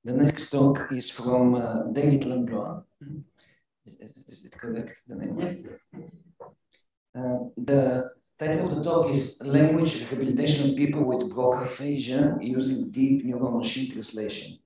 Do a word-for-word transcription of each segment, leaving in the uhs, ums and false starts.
The next talk is from uh, David Lamblois. Mm-hmm. is, is, is it correct, the name? Yes. Uh, the title of the talk is Language Rehabilitation of People with Broca Aphasia using Deep Neural Machine Translation.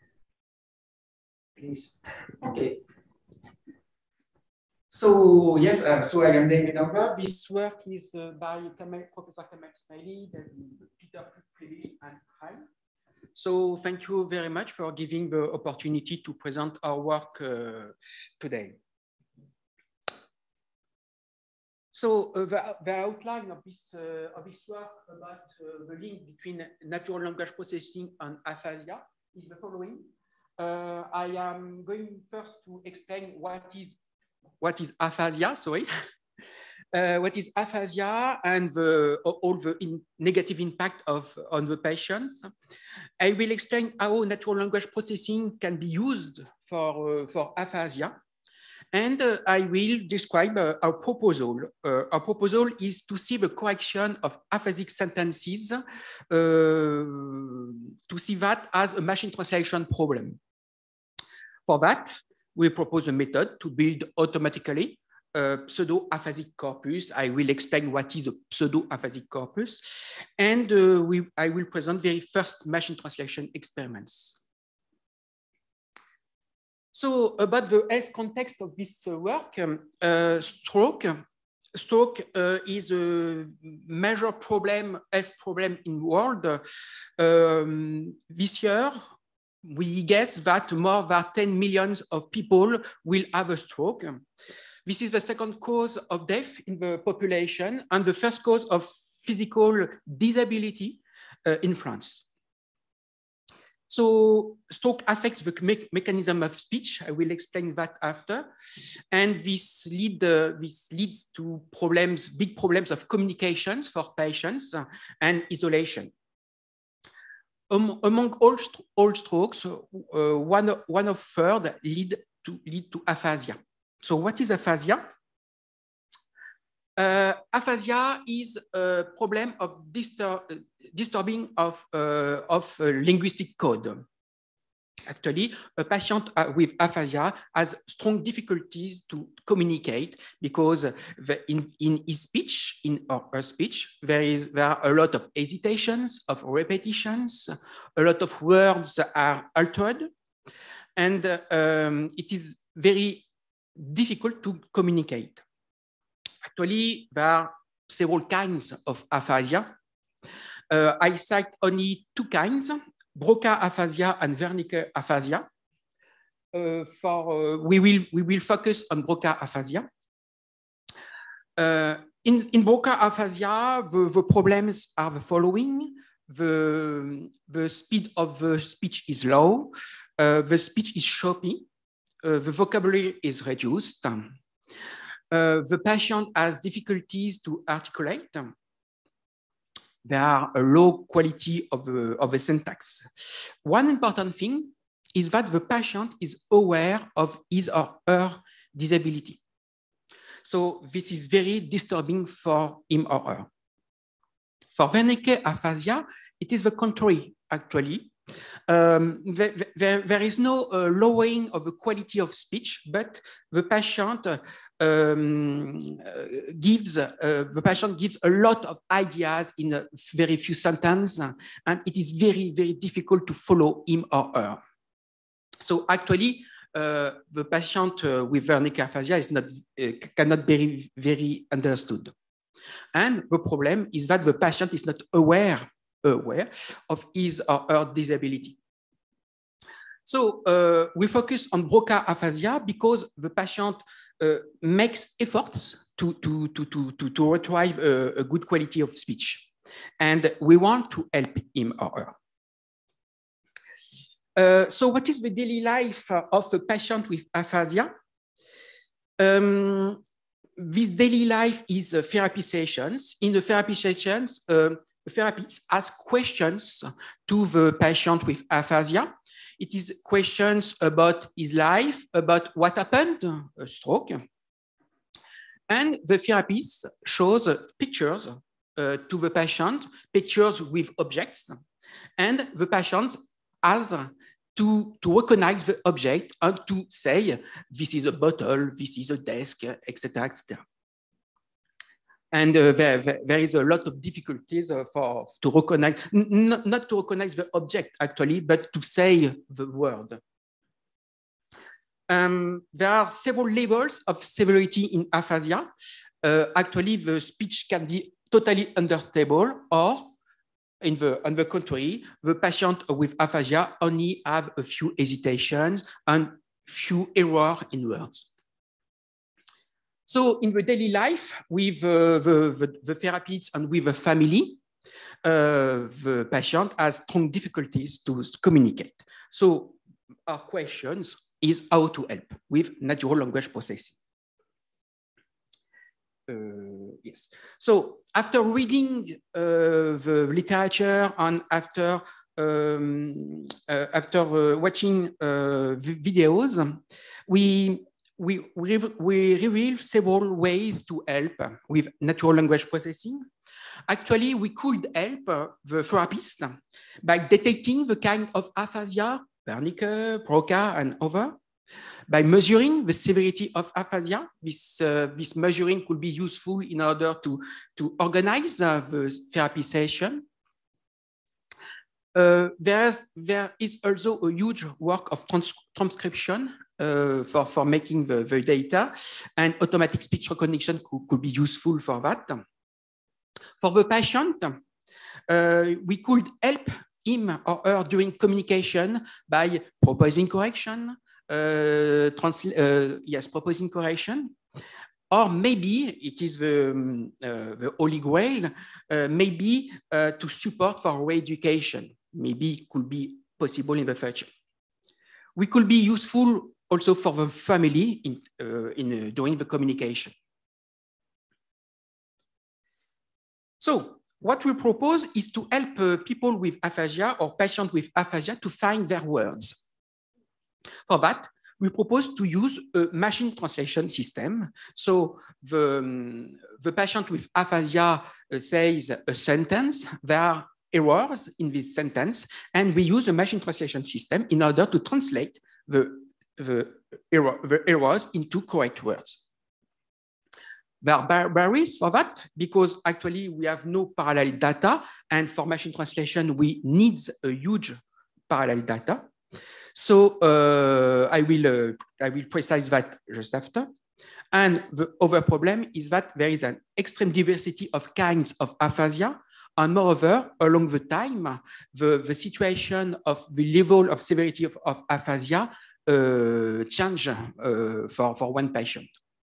Please. Okay. So, yes, uh, so I am David Lamblois. This work is uh, by Kamel, Professor Kamel Ismaili, Peter Privy, and I. So thank you very much for giving the opportunity to present our work uh, today. So uh, the, the outline of this, uh, of this work about uh, the link between natural language processing and aphasia is the following. Uh, I am going first to explain what is, what is aphasia, sorry. Uh, what is aphasia and the, all the in negative impact of, on the patients. I will explain how natural language processing can be used for, uh, for aphasia. And uh, I will describe uh, our proposal. Uh, our proposal is to see the correction of aphasic sentences, uh, to see that as a machine translation problem. For that, we propose a method to build automatically a pseudo-aphasic corpus. I will explain what is a pseudo-aphasic corpus. And uh, we, I will present very first machine translation experiments. So about the health context of this uh, work, um, uh, stroke. Stroke uh, is a major problem, health problem in the world. Um, this year, we guess that more than ten million of people will have a stroke. This is the second cause of death in the population and the first cause of physical disability uh, in France. So stroke affects the me mechanism of speech. I will explain that after. And this, lead, uh, this leads to problems, big problems of communications for patients uh, and isolation. Um, among all, st all strokes, uh, one, one of third lead to, lead to aphasia. So what is aphasia? Uh, aphasia is a problem of distur disturbing of, uh, of uh, linguistic code. Actually, a patient uh, with aphasia has strong difficulties to communicate because the, in, in his speech, in or her speech, there, is, there are a lot of hesitations, of repetitions, a lot of words are altered, and uh, um, it is very difficult to communicate. Actually, there are several kinds of aphasia. Uh, I cite only two kinds, Broca aphasia and Wernicke aphasia. Uh, for, uh, we, will, we will focus on Broca aphasia. Uh, in, in Broca aphasia, the, the problems are the following. The, the speed of the speech is low. Uh, the speech is choppy. Uh, the vocabulary is reduced. Uh, the patient has difficulties to articulate. There are a low quality of the, of the syntax. One important thing is that the patient is aware of his or her disability. So this is very disturbing for him or her. For Wernicke aphasia, it is the contrary, actually. Um, there, there, there is no uh, lowering of the quality of speech, but the patient uh, um, uh, gives uh, the patient gives a lot of ideas in a very few sentences, and it is very very difficult to follow him or her. So actually, uh, the patient uh, with Wernicke aphasia is not uh, cannot be very understood, and the problem is that the patient is not aware. aware of his or her disability. So uh, we focus on Broca aphasia because the patient uh, makes efforts to, to, to, to, to, to retrieve a, a good quality of speech. And we want to help him or her. Uh, so what is the daily life of a patient with aphasia? Um, this daily life is uh, therapy sessions. In the therapy sessions, uh, the therapist asks questions to the patient with aphasia. It is questions about his life, about what happened, a stroke. And the therapist shows pictures uh, to the patient, pictures with objects. And the patient has to, to recognize the object and to say, this is a bottle, this is a desk, et cetera, et cetera. And uh, there, there is a lot of difficulties uh, for to recognize, not, not to recognize the object actually, but to say the word. Um, there are several levels of severity in aphasia. Uh, actually, the speech can be totally unstable, or in the, on the contrary, the patient with aphasia only have a few hesitations and few errors in words. So in the daily life, with uh, the, the, the therapists and with the family, uh, the patient has strong difficulties to communicate. So our questions is how to help with natural language processing. Uh, yes. So after reading uh, the literature and after um, uh, after uh, watching uh, videos, we We, we, we reveal several ways to help with natural language processing. Actually, we could help the therapist by detecting the kind of aphasia, Wernicke, Broca, and other, by measuring the severity of aphasia. This, uh, this measuring could be useful in order to, to organize uh, the therapy session. Uh, there's, there is also a huge work of trans transcription uh, for, for making the, the data, and automatic speech recognition could, could be useful for that. For the patient, uh, we could help him or her during communication by proposing correction, uh, uh, yes, proposing correction, or maybe it is the, um, uh, the holy grail, uh, maybe uh, to support for re-education. Maybe it could be possible in the future. We could be useful also for the family in, uh, in uh, during the communication. So what we propose is to help uh, people with aphasia or patients with aphasia to find their words. For that, we propose to use a machine translation system. So the, um, the patient with aphasia uh, says a sentence, there are errors in this sentence, and we use a machine translation system in order to translate the, the, error, the errors into correct words. There are barriers for that because actually we have no parallel data, and for machine translation we need a huge parallel data. So uh, I will uh, I will precise that just after. And the other problem is that there is an extreme diversity of kinds of aphasia, and moreover, along the time, the, the situation of the level of severity of, of aphasia uh, change uh, for, for one patient.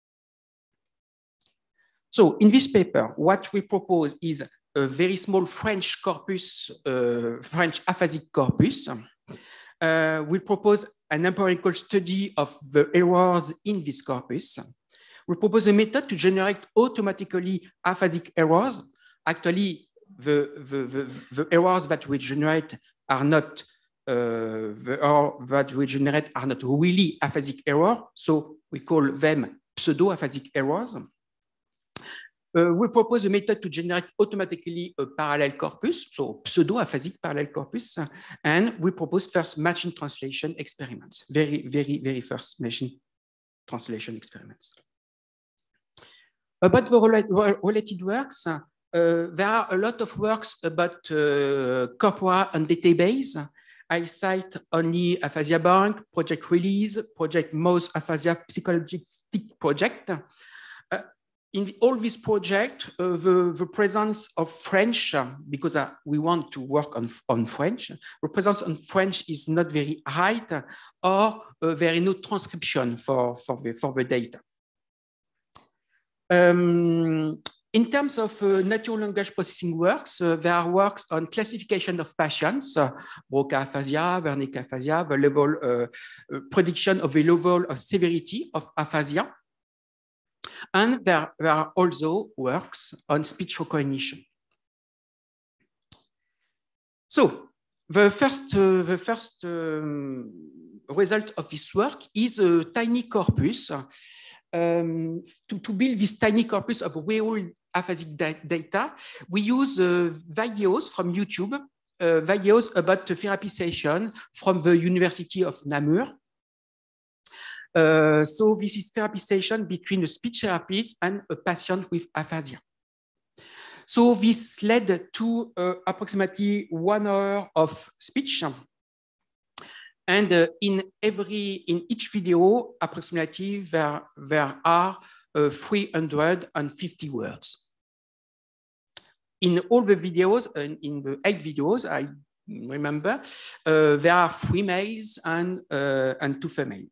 So in this paper, what we propose is a very small French corpus, uh, French aphasic corpus. Uh, we propose an empirical study of the errors in this corpus. We propose a method to generate automatically aphasic errors. Actually, the, the, the, the errors that we generate are not uh, the errors that we generate are not really aphasic errors, so we call them pseudo-aphasic errors. Uh, we propose a method to generate automatically a parallel corpus, so pseudo-aphasic parallel corpus, and we propose first machine translation experiments, very, very, very first machine translation experiments. About the related works, uh, there are a lot of works about uh, corpora and database. I cite only Aphasia Bank, Project Release, Project Mouse Aphasia Psychologistic Project. Uh, in the, all this project, uh, the, the presence of French, uh, because uh, we want to work on, on French, the presence on French is not very high, or uh, there is no transcription for, for, the, for the data. Um, in terms of uh, natural language processing works, uh, there are works on classification of patients, uh, Broca aphasia, Wernicke aphasia, the level uh, uh, prediction of the level of severity of aphasia. And there, there are also works on speech recognition. So the first, uh, the first um, result of this work is a tiny corpus. Um, to, to build this tiny corpus of real aphasic da data, we use uh, videos from YouTube uh, videos about the therapy session from the University of Namur. Uh, so this is therapy session between a speech therapist and a patient with aphasia. So this led to uh, approximately one hour of speech. And uh, in every, in each video, approximately there, there are uh, three hundred fifty words. In all the videos, uh, in the eight videos, I remember, uh, there are three males and, uh, and two females.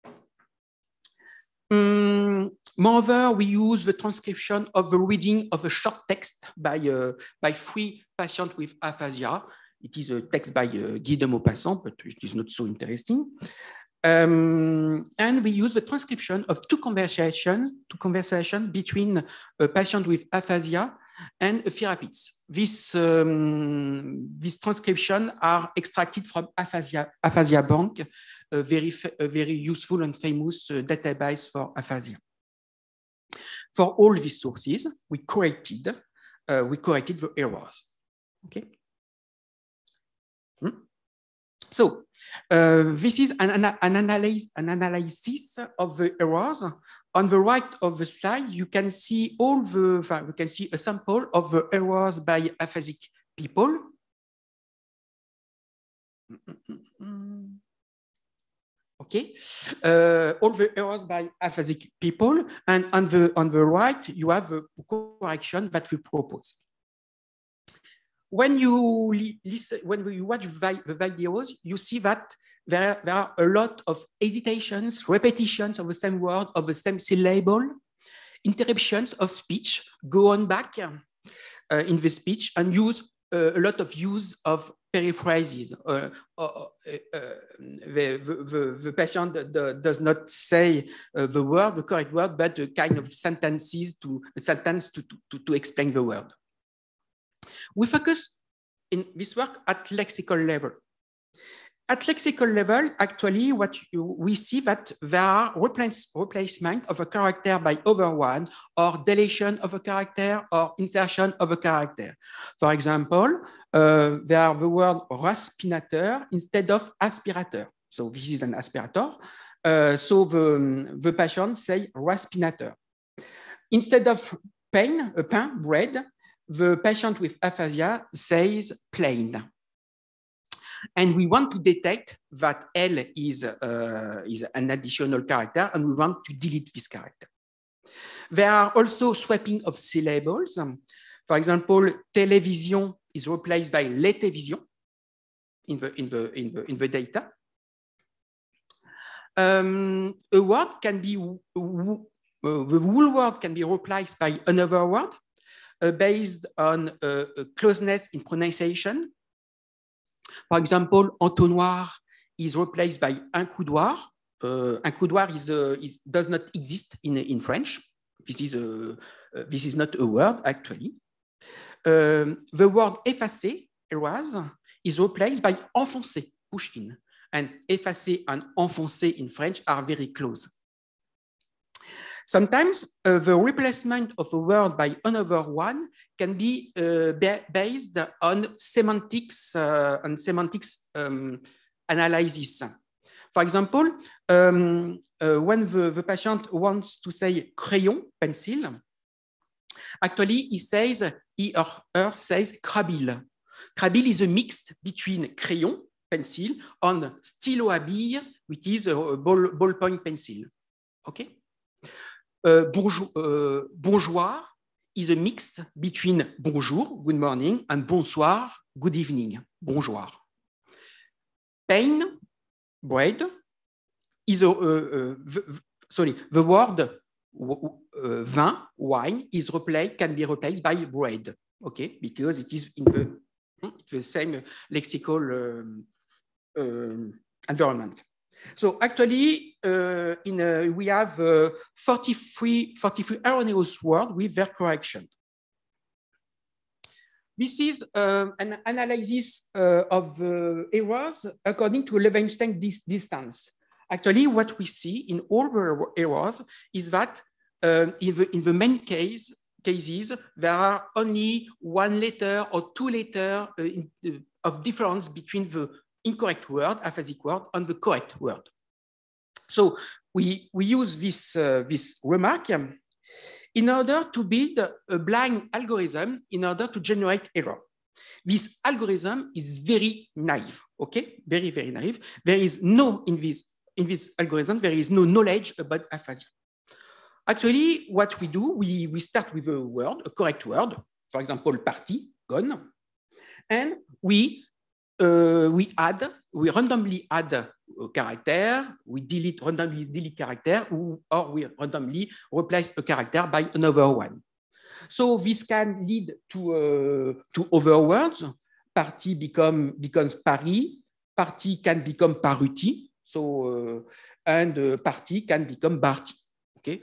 Um, moreover, we use the transcription of the reading of a short text by, uh, by three patients with aphasia. It is a text by uh, Guy de Maupassant, but it is not so interesting. Um, and we use the transcription of two conversations, two conversations between a patient with aphasia and a therapist. This, um, these transcriptions are extracted from Aphasia, Aphasia Bank, a very, a very useful and famous uh, database for aphasia. For all these sources, we corrected, uh, we corrected the errors. Okay. Hmm? So uh, this is an, an, analysis, an analysis of the errors. On the right of the slide, you can see all the, we can see a sample of the errors by aphasic people. Okay, uh, all the errors by aphasic people, and on the on the right you have the correction that we propose. When you listen, when you watch the videos, you see that there, there are a lot of hesitations, repetitions of the same word, of the same syllable, interruptions of speech, go on back uh, in the speech, and use uh, a lot of use of periphrases. Uh, uh, uh, uh, the, the, the patient does not say uh, the word, the correct word, but a kind of sentences to a sentence to, to, to explain the word. We focus in this work at lexical level. At lexical level, actually, what you, we see that there are replace, replacement of a character by other one, or deletion of a character, or insertion of a character. For example, uh, there are the word raspinateur instead of aspirateur. So this is an aspirator. Uh, so the, the patient say raspinateur. Instead of pain, a pain, bread, the patient with aphasia says plain. And we want to detect that L is, uh, is an additional character, and we want to delete this character. There are also swapping of syllables. For example, télévision is replaced by l'étévision in the, in the, in the, in the data. Um, a word can be, uh, the whole word can be replaced by another word uh, based on uh, closeness in pronunciation. For example, entonnoir is replaced by incoudoir. Uh, incoudoir is, uh, is, does not exist in, in French. This is, a, uh, this is not a word, actually. Um, the word effacer, erase, is replaced by enfoncer, push in. And effacer and enfoncer in French are very close. Sometimes uh, the replacement of a word by another one can be uh, based on semantics uh, and semantics um, analysis. For example, um, uh, when the, the patient wants to say crayon, pencil, actually he says, he or her says crabile. Crabile is a mix between crayon, pencil, and stylo à bille, which is a ball, ballpoint pencil. Okay? Uh, bourgeois, uh, bourgeois is a mix between bonjour, good morning, and bonsoir, good evening, bonjour. Pain, bread, is a, uh, uh, the, sorry, the word uh, vin, wine, is replaced, can be replaced by bread, okay, because it is in the, the same lexical um, uh, environment. So actually, uh, in a, we have uh, forty-three, forty-three erroneous words with their correction. This is uh, an analysis uh, of uh, errors according to Levenshtein dis distance. Actually, what we see in all the errors is that uh, in, the, in the main case, cases, there are only one letter or two letters uh, in, uh, of difference between the incorrect word, aphasic word, and the correct word. So we, we use this, uh, this remark um, in order to build a blind algorithm in order to generate error. This algorithm is very naive, okay? Very, very naive. There is no, in this, in this algorithm, there is no knowledge about aphasia. Actually, what we do, we, we start with a word, a correct word, for example, party, gone, and we, uh, we add, we randomly add a character, we delete, randomly delete character, or, or we randomly replace a character by another one. So this can lead to, uh, to other words. Party become, becomes Paris, party can become Paruti, so, uh, and uh, party can become Barty, okay?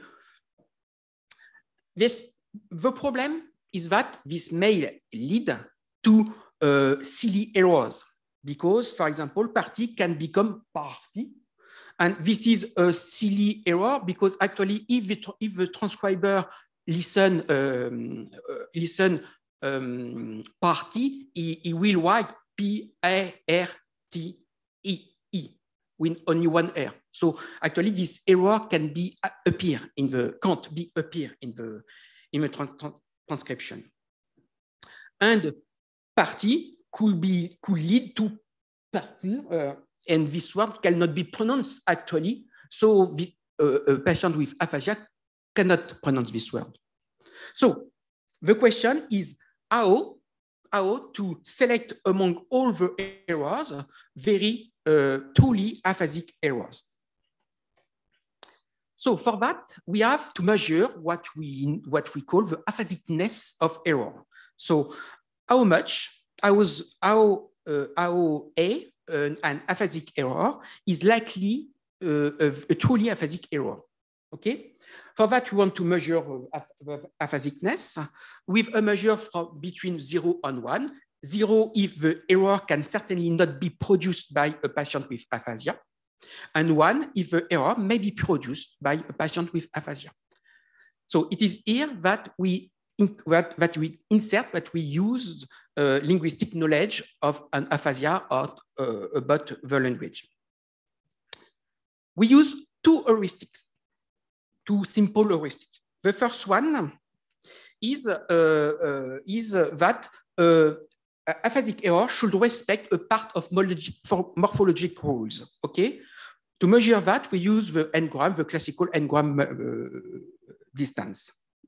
This, the problem is that this may lead to uh, silly errors because, for example, party can become party. And this is a silly error because actually if the, if the transcriber listen, um, uh, listen um, party, he, he will write P A R T E E with only one R. So actually this error can be uh, appear in the, can't be appear in the, in the trans transcription. And party could be, could lead to party, uh, and this word cannot be pronounced actually. So the, uh, a patient with aphasia cannot pronounce this word. So the question is how, how to select among all the errors very uh, truly aphasic errors. So for that, we have to measure what we, what we call the aphasicness of error. So how much, how, how, uh, how a, uh, an aphasic error is likely uh, a, a truly aphasic error, okay? For that, we want to measure uh, aphasicness with a measure from between zero and one. Zero if the error can certainly not be produced by a patient with aphasia, and one if the error may be produced by a patient with aphasia. So it is here that we, that, that we insert, that we use uh, linguistic knowledge of an aphasia or uh, about the language. We use two heuristics. Two simple heuristics. The first one is, uh, uh, is uh, that uh, aphasic error should respect a part of morphologic rules, okay? To measure that, we use the n-gram, the classical n-gram uh, distance.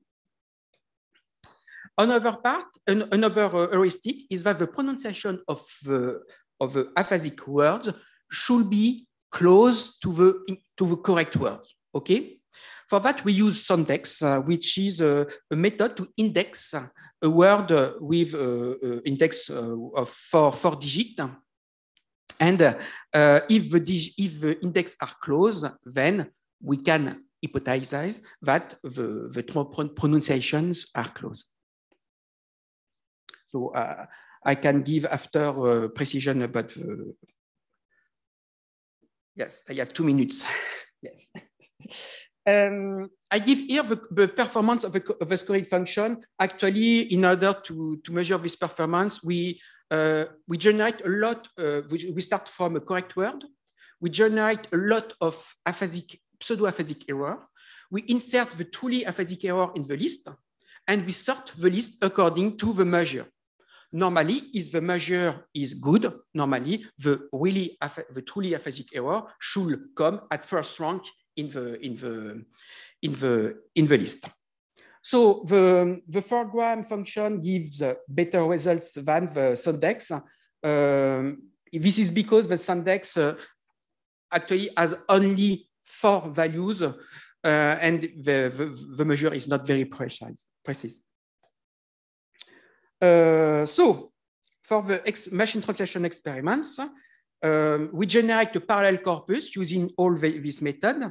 Another part, an, another uh, heuristic is that the pronunciation of, uh, of the aphasic words should be close to the, to the correct word, okay? For that, we use Sondex, uh, which is a, a method to index a word uh, with uh, uh, index uh, of four, four digits. And uh, uh, if, the if the index are close, then we can hypothesize that the, the pronunciations are close. So uh, I can give after uh, precision about, uh, yes, I have two minutes, yes. Um, I give here the, the performance of the, of the scoring function. Actually, in order to, to measure this performance, we, uh, we generate a lot, uh, we, we start from a correct word. We generate a lot of aphasic, pseudo-aphasic error. We insert the truly aphasic error in the list, and we sort the list according to the measure. Normally, if the measure is good, normally the, really, the truly aphasic error should come at first rank in the in the in the in the list. So the the four-gram function gives better results than the Sondex. Um, this is because the Sondex uh, actually has only four values, uh, and the, the the measure is not very precise. Precise. Uh, so for the ex machine translation experiments, um, we generate a parallel corpus using all the, this method.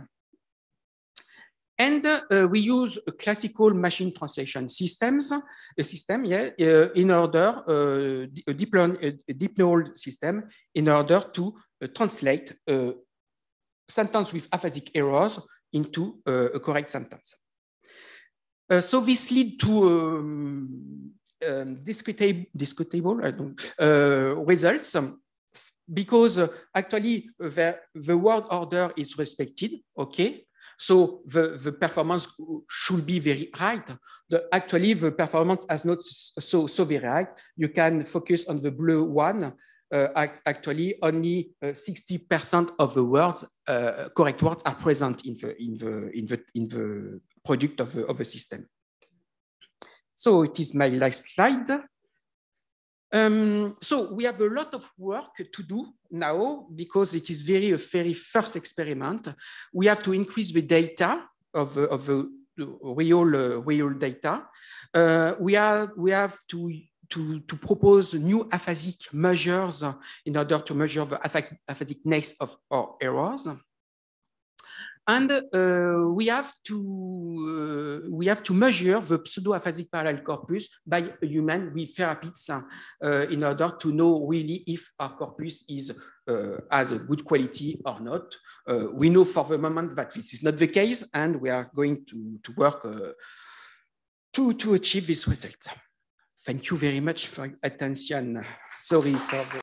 And uh, we use a classical machine translation systems, a system, yeah, uh, in order, uh, a, deep learn, a deep neural system, in order to uh, translate a sentence with aphasic errors into uh, a correct sentence. Uh, so this leads to um, um, discutable, discutable I don't, uh, results um, because uh, actually the, the word order is respected, okay? So the, the performance should be very high. The, actually, the performance is not so, so very high. You can focus on the blue one. Uh, actually, only uh, sixty percent of the words, uh, correct words, are present in the, in the, in the, in the product of the, of the system. So it is my last slide. Um, so we have a lot of work to do now because it is very a very first experiment. We have to increase the data of, of the real uh, real data. Uh, we have we have to to to propose new aphasic measures in order to measure the aphasicness of our errors. And uh, we have to uh, we have to measure the pseudo-aphasic parallel corpus by a human with therapies uh, in order to know really if our corpus is uh, has a good quality or not. Uh, we know for the moment that this is not the case, and we are going to to work uh, to to achieve this result. Thank you very much for your attention. Sorry for the